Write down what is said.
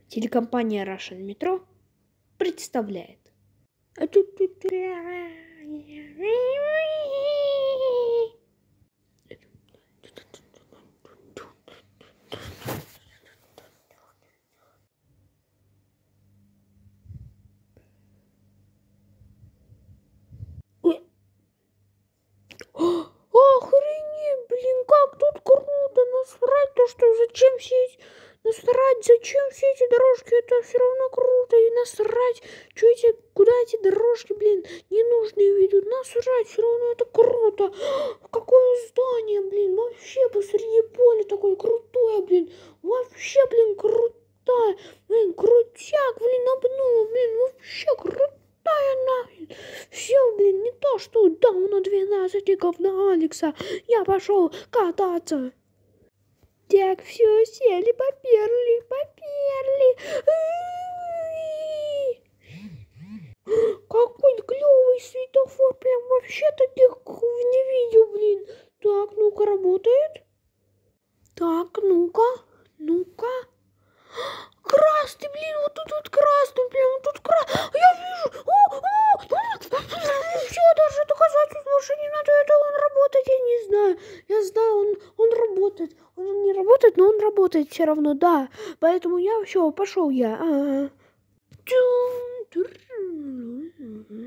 Телекомпания Russian Metro представляет. Охренеть, блин, как тут круто, насрать то, что зачем все эти... Насрать, зачем все эти дорожки, это все равно круто, и насрать, что эти, куда эти дорожки, блин, ненужные ведут, насрать, все равно это круто. Какое здание, блин, вообще посреди поля такое крутое, блин, вообще, блин, крутая, блин, крутяк, блин, обнова, блин, вообще крутая нахрен. Все, блин, не то, что давно 12 говна Алекса, я пошел кататься. Так, все, сели, поперли. Какой клевый светофор, прям вообще таких не видел, блин. Так, ну-ка, работает. Так, ну-ка. Красный, блин, вот тут вот красный, блин, вот тут красный. Я вижу. Все, даже доказательств больше не надо, это он работает, я не знаю. Я знаю, он работает. Он не работает, но он работает все равно, да. Поэтому я все, пошел я.